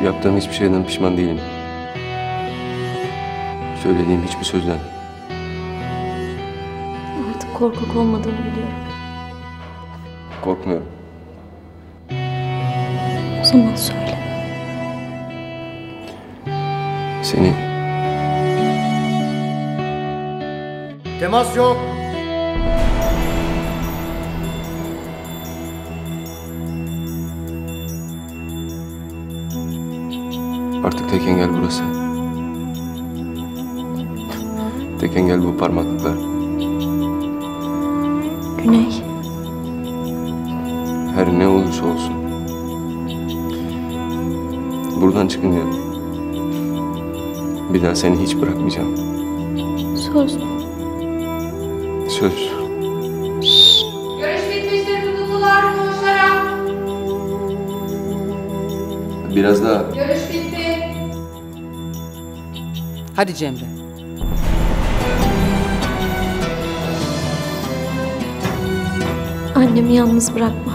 Yaptığım hiçbir şeyden pişman değilim. Söylediğim hiçbir sözden. Artık korkak olmadığını biliyorum. Korkmuyorum. O zaman söyle. Seni Temas yok. artık tek engel burası. Tek engel bu parmaklıklar. Güney. Her ne olursa olsun. Buradan çıkınca bir daha seni hiç bırakmayacağım. Söz mü? Söz. Görüş bitmiştir tutuklular konuşarak. Biraz daha. Görüş bitti. Hadi Cemre. Annemi yalnız bırakma.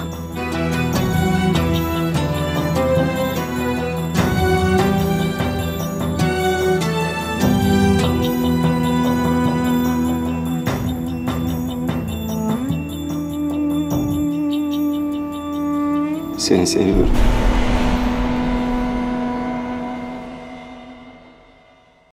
Seni seviyorum.